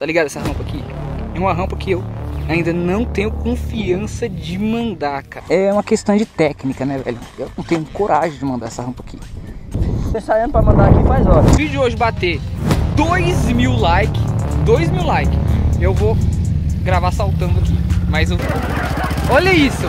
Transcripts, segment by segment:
Tá ligado essa rampa aqui? É uma rampa que eu ainda não tenho confiança de mandar, cara. É uma questão de técnica, né, velho? Eu não tenho coragem de mandar essa rampa aqui. Você saindo pra mandar aqui faz hora. Se o vídeo de hoje bater 2.000 likes, eu vou gravar saltando aqui. Mas eu... Olha isso!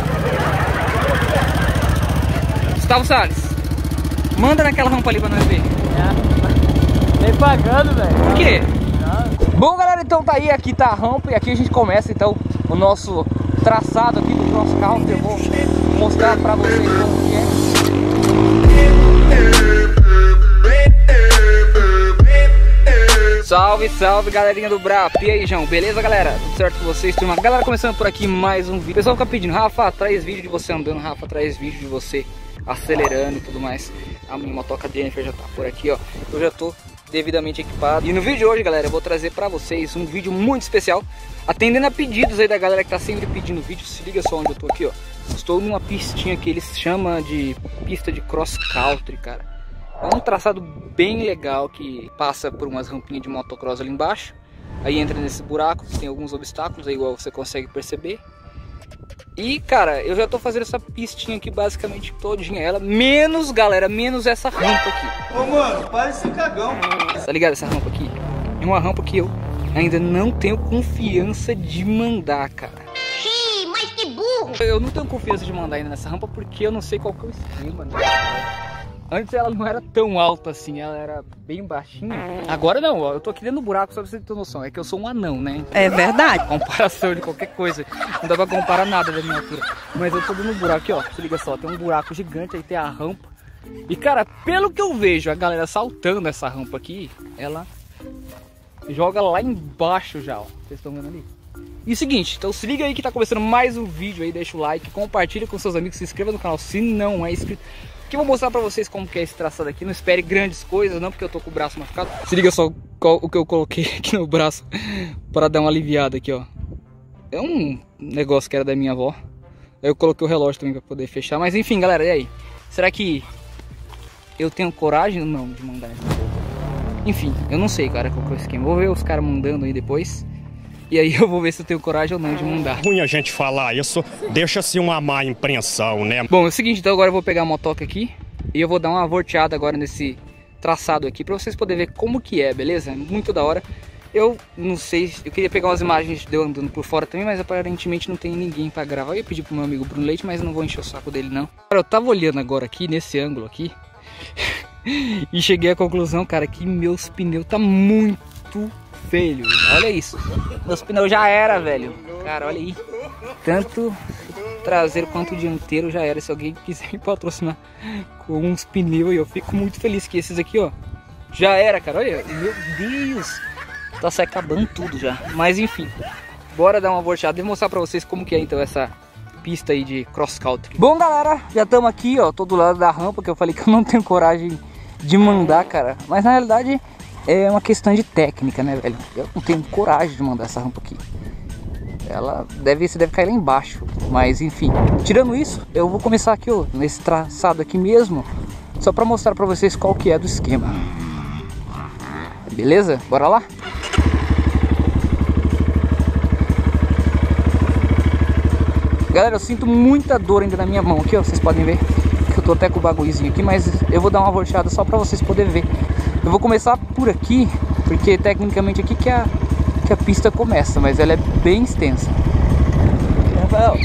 Gustavo Salles, manda naquela rampa ali pra nós ver. Vem pagando, velho. Por quê? Bom, galera, então tá aí, aqui tá a rampa e aqui a gente começa então o nosso traçado aqui do cross country. Eu vou mostrar pra vocês como que é. Salve, salve, galerinha do Brap. E aí, João, beleza, galera? Tudo certo com vocês, turma? Galera, começando por aqui mais um vídeo. O pessoal fica pedindo, Rafa, traz vídeo de você andando, Rafa, traz vídeo de você acelerando e tudo mais. A minha motoca Jennifer já tá por aqui, ó. Eu já tô devidamente equipado. E no vídeo de hoje, galera, eu vou trazer pra vocês um vídeo muito especial, atendendo a pedidos aí da galera que tá sempre pedindo vídeo. Se liga só onde eu tô aqui, ó. Estou numa pistinha que eles chamam de pista de cross country, cara. É um traçado bem legal que passa por umas rampinhas de motocross ali embaixo. Aí entra nesse buraco que tem alguns obstáculos, aí igual você consegue perceber. E, cara, eu já tô fazendo essa pistinha aqui basicamente todinha ela, menos, galera, menos essa rampa aqui. Ô, mano, para esse cagão. Tá ligado essa rampa aqui? É uma rampa que eu ainda não tenho confiança de mandar, cara. Ih, mas que burro! Eu não tenho confiança de mandar ainda nessa rampa porque eu não sei qual que é o esquema, né? Antes ela não era tão alta assim, ela era bem baixinha. Agora não, ó, eu tô aqui dentro do buraco, só pra você ter noção. É que eu sou um anão, né? É verdade. Comparação de qualquer coisa. Não dá pra comparar nada da minha altura. Mas eu tô dentro do buraco aqui, ó. Se liga só, tem um buraco gigante, aí tem a rampa. E, cara, pelo que eu vejo a galera saltando essa rampa aqui, ela joga lá embaixo já, ó. Vocês estão vendo ali? E o seguinte, então se liga aí que tá começando mais um vídeo aí, deixa o like, compartilha com seus amigos, se inscreva no canal se não é inscrito. Que eu vou mostrar pra vocês como que é esse traçado aqui. Não espere grandes coisas, não, porque eu tô com o braço machucado. Se liga só o que eu coloquei aqui no braço para dar uma aliviada aqui, ó. É um negócio que era da minha avó. Aí eu coloquei o relógio também pra poder fechar. Mas enfim, galera, e aí? Será que eu tenho coragem ou não de mandar essa porra? Enfim, eu não sei, cara, qual que é o esquema. Vou ver os caras mandando aí depois. E aí eu vou ver se eu tenho coragem ou não de mandar. Ruim a gente falar isso, deixa-se uma má impressão, né? Bom, é o seguinte, então agora eu vou pegar a motoca aqui e eu vou dar uma volteada agora nesse traçado aqui pra vocês poderem ver como que é, beleza? Muito da hora. Eu não sei, eu queria pegar umas imagens de eu andando por fora também, mas aparentemente não tem ninguém pra gravar. Eu ia pedir pro meu amigo Bruno Leite, mas não vou encher o saco dele não. Cara, eu tava olhando agora aqui, nesse ângulo aqui, e cheguei à conclusão, cara, que meus pneus tá muito feio. Olha isso, meus pneus já era, velho. Cara, olha aí, tanto traseiro quanto dianteiro já era. Se alguém quiser me patrocinar com uns pneus, eu fico muito feliz que esses aqui, ó, já era, cara. Olha, meu Deus, tá se acabando tudo já. Mas enfim, bora dar uma volteada e mostrar pra vocês como que é então essa pista aí de cross country. Bom, galera, já estamos aqui, ó, todo lado da rampa, que eu falei que eu não tenho coragem de mandar, cara. Mas na realidade é uma questão de técnica, né, velho? Eu não tenho coragem de mandar essa rampa aqui. Você deve cair lá embaixo. Mas enfim, tirando isso, eu vou começar aqui, ó, nesse traçado aqui mesmo, só pra mostrar pra vocês qual que é do esquema. Beleza? Bora lá? Galera, eu sinto muita dor ainda na minha mão aqui, ó. Vocês podem ver que eu tô até com o bagulhozinho aqui, mas eu vou dar uma volteada só pra vocês poderem ver. Eu vou começar por aqui, porque tecnicamente aqui que a pista começa, mas ela é bem extensa. Rafael,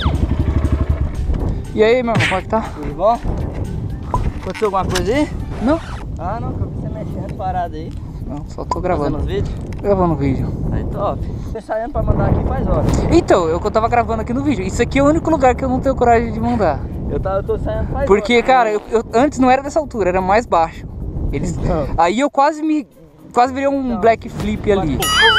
e aí, meu irmão, como é que tá? tudo bom? Aconteceu alguma coisa aí? Não, Ah, não, que eu vi você mexendo parado aí. não, só tô Fazendo gravando. os vídeos? Gravando o vídeo. Aí, top. Você saindo pra mandar aqui faz hora. Então, eu tava gravando aqui no vídeo. Isso aqui é o único lugar que eu não tenho coragem de mandar. Eu tô saindo faz Porque, hora. cara, eu antes não era dessa altura, era mais baixo. Aí eu quase virei um black flip ali.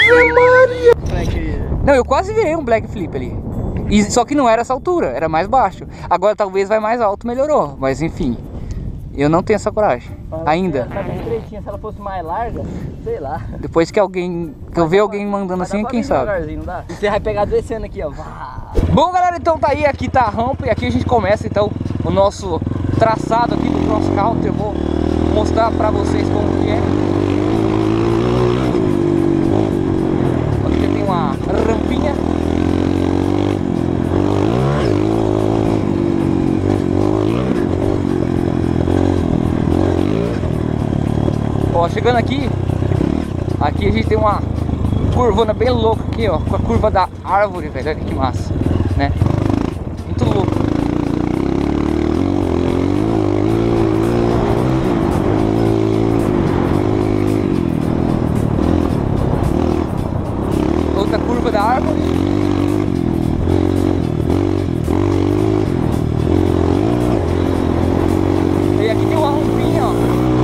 Não, eu quase virei um black flip ali. Só que não era essa altura, era mais baixo. Agora talvez vai mais alto, melhorou. Mas enfim, eu não tenho essa coragem ainda. Tá bem direitinho, se ela fosse mais larga, sei lá. Depois que eu ver alguém mandando assim, quem sabe. Não dá? E você vai pegar descendo aqui, ó. Bom, galera, então tá aí, aqui tá a rampa e aqui a gente começa então o nosso traçado aqui do cross country. Eu vou mostrar pra vocês como que é. Olha que chegando aqui. Aqui a gente tem uma curvona bem louca aqui, ó. Com a curva da árvore, velho. Olha que massa, né? Muito louco. Outra curva da árvore. E aqui tem uma rampinha, ó.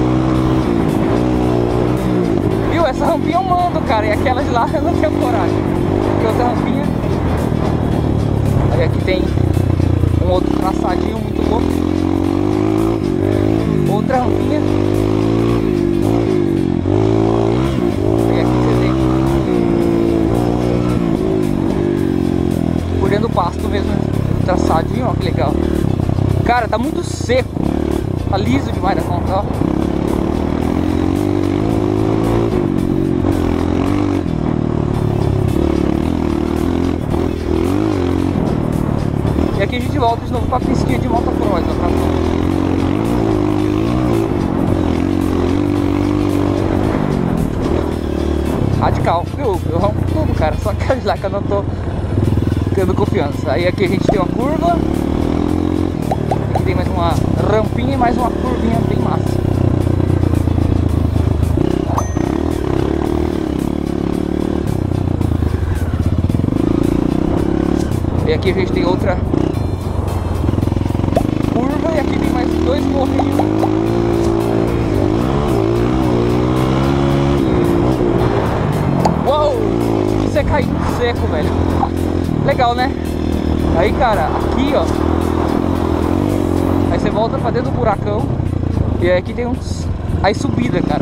Viu? Essa rampinha eu mando, cara. E aquela de lá eu não tenho coragem. Aqui outra rampinha. Aí aqui tem um outro traçadinho muito louco. Outra rampinha. E aqui você tem por dentro do pasto mesmo, traçadinho, ó, que legal. Cara, tá muito seco. Tá liso demais da conta, ó. E aqui a gente volta de novo pra pisquinha de motocross, ó, pra radical. Eu rompo tudo, cara. Só que lá que eu não tô tendo confiança. Aí aqui a gente tem uma curva. Aqui tem mais uma rampinha e mais uma curvinha bem massa. E aqui a gente tem outra curva e aqui tem mais dois morrinhos. Uou! Você caiu no seco, velho. Legal, né? Aí, cara, aqui, ó. Aí você volta pra dentro do buracão. E aí aqui tem uns... Aí subida, cara.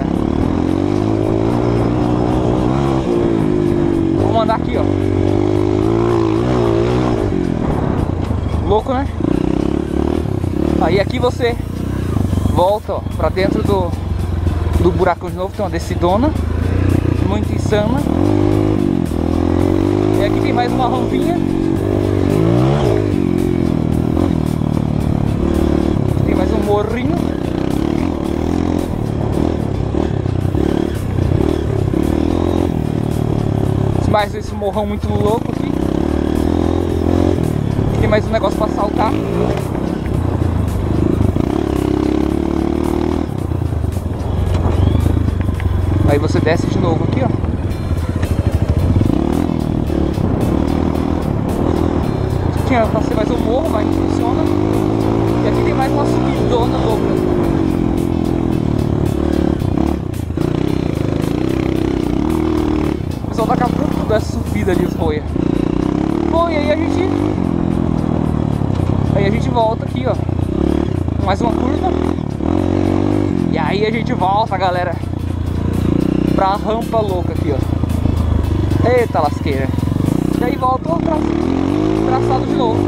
Vamos andar aqui, ó. Louco, né? Aí aqui você volta, ó, pra dentro do buracão de novo. Tem uma descidona muito insana. E aqui tem mais uma rampinha. Tem mais um morrinho. Mais esse morrão muito louco aqui. Tem mais um negócio pra saltar. Aí você desce de novo aqui, ó. Aqui ó, passei mais um morro, mas não funciona. E aqui tem mais uma subidona louca. O pessoal tá captando tudo essa subida ali, os roia. Bom, e aí a gente volta aqui, ó. Mais uma curva. E aí a gente volta, galera, pra rampa louca aqui, ó. Eita lasqueira. E aí volta o traçado de novo.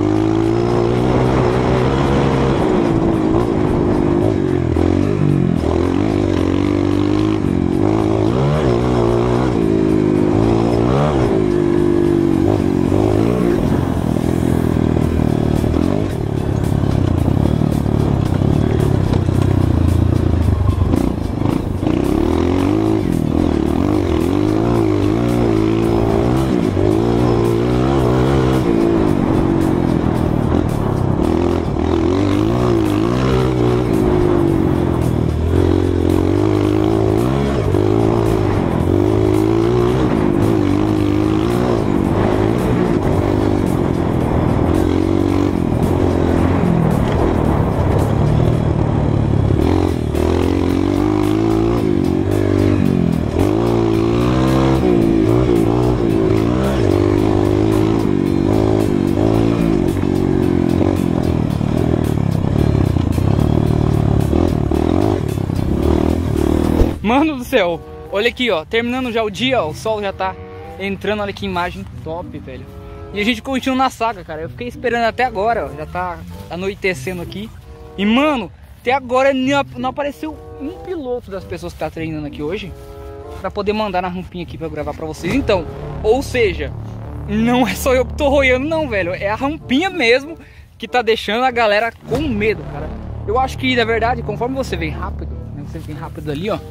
Mano do céu, olha aqui, ó, terminando já o dia, ó, o sol já tá entrando, olha que imagem top, velho. E a gente continua na saga, cara, eu fiquei esperando até agora, ó, já tá anoitecendo aqui. E mano, até agora não apareceu um piloto das pessoas que tá treinando aqui hoje pra poder mandar na rampinha aqui pra eu gravar pra vocês. Então, ou seja, não é só eu que tô roiando não, velho, é a rampinha mesmo que tá deixando a galera com medo, cara. Eu acho que, na verdade, conforme você vem rápido, né, você vem rápido ali, ó,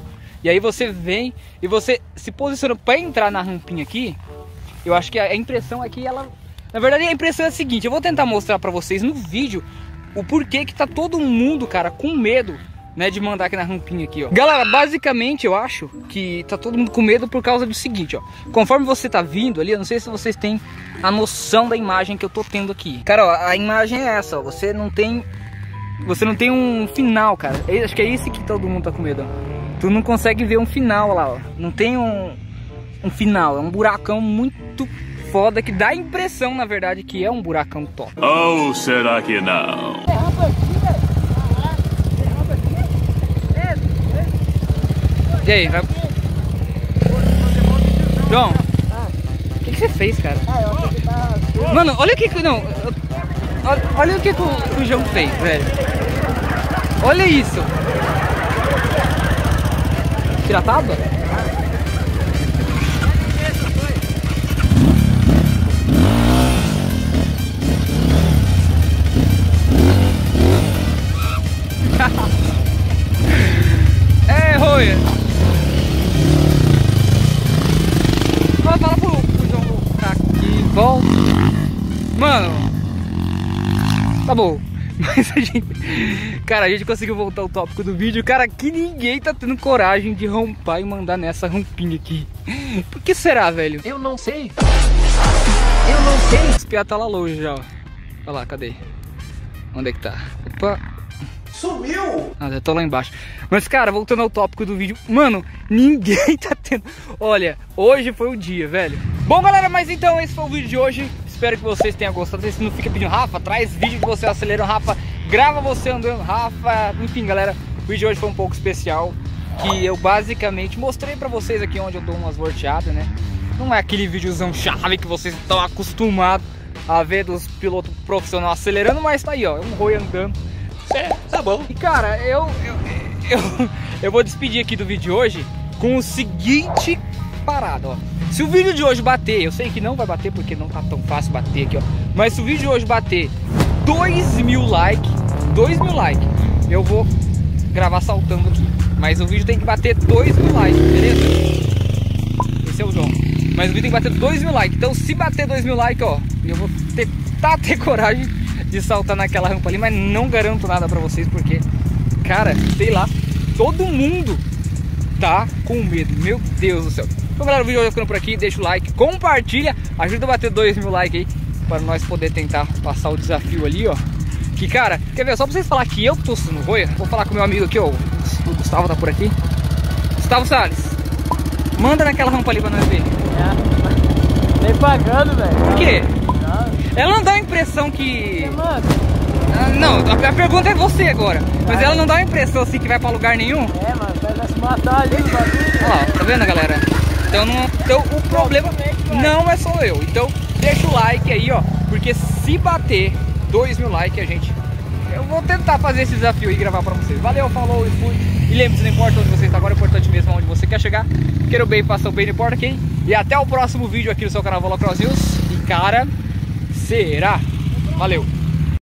E aí você vem e você se posiciona para entrar na rampinha aqui. Eu acho que a impressão aqui, ela... Na verdade a impressão é a seguinte, eu vou tentar mostrar para vocês no vídeo o porquê que tá todo mundo, cara, com medo, né, de mandar aqui na rampinha aqui, ó. Galera, basicamente eu acho que tá todo mundo com medo por causa do seguinte, ó. Conforme você tá vindo ali, eu não sei se vocês têm a noção da imagem que eu tô tendo aqui. Cara, ó, a imagem é essa, ó. Você não tem um final, cara. Acho que é isso que todo mundo tá com medo, ó. Tu não consegue ver um final lá, ó. Não tem um final, é um buracão muito foda que dá a impressão, na verdade, que é um buracão top. Ou será que não? E aí, vai... João, o que você fez, cara? Mano, olha o que... Não, olha o que o João fez, velho. Olha isso. Tira a tábua? É, Roia. Fala pro João voltar aqui, volta. Mano, tá bom. Mas a gente... Cara, a gente conseguiu voltar ao tópico do vídeo. Cara, que ninguém tá tendo coragem de rampar e mandar nessa rampinha aqui. Por que será, velho? Eu não sei. Eu não sei. Esse piá tá lá longe já, ó. Olha lá, cadê? Onde é que tá? Opa. Sumiu! Ah, eu tô lá embaixo. Mas, cara, voltando ao tópico do vídeo. Mano, ninguém tá tendo... Olha, hoje foi o dia, velho. Bom, galera, mas então esse foi o vídeo de hoje. Espero que vocês tenham gostado. Se não fica pedindo, Rafa, traz vídeo de você acelerando, Rafa, grava você andando, Rafa. Enfim, galera, o vídeo de hoje foi um pouco especial, que eu basicamente mostrei pra vocês aqui onde eu dou umas volteadas, né? Não é aquele videozão chave que vocês estão acostumados a ver dos pilotos profissionais acelerando, mas tá aí, ó, um Roi andando. É, tá bom. E, cara, eu vou despedir aqui do vídeo de hoje com o seguinte parada, ó. Se o vídeo de hoje bater, eu sei que não vai bater porque não tá tão fácil bater aqui, ó. Mas se o vídeo de hoje bater 2.000 likes, eu vou gravar saltando aqui. Mas o vídeo tem que bater 2.000 likes, beleza? Esse é o João. Mas o vídeo tem que bater 2.000 likes. Então se bater 2.000 likes, ó, eu vou tentar ter coragem de saltar naquela rampa ali. Mas não garanto nada pra vocês porque, cara, sei lá, todo mundo tá com medo. Meu Deus do céu. Então, galera, o vídeo vai ficando por aqui. Deixa o like, compartilha, ajuda a bater 2.000 likes aí para nós poder tentar passar o desafio ali, ó. Que, cara, quer ver? Só pra vocês falar que eu tô no Roia, vou falar com o meu amigo aqui, ó. O Gustavo tá por aqui. Gustavo Salles, manda naquela rampa ali pra nós ver. Nem pagando, velho. Por quê? Não. Ela não dá a impressão que... Mano. Não, a pergunta é você agora. Mas ela não dá a impressão assim que vai pra lugar nenhum. É, mano, vai se matar ali, mano. Olha lá, tá vendo, galera? Então o problema não é só eu. Então deixa o like aí, ó. Porque se bater 2.000 likes, eu vou tentar fazer esse desafio e gravar pra vocês. Valeu, falou e fui. E lembre-se, não importa onde você está agora, é importante mesmo onde você quer chegar. Quero bem, faça o bem, não importa quem. E até o próximo vídeo aqui no seu canal Velocross News. E, cara, será? Valeu!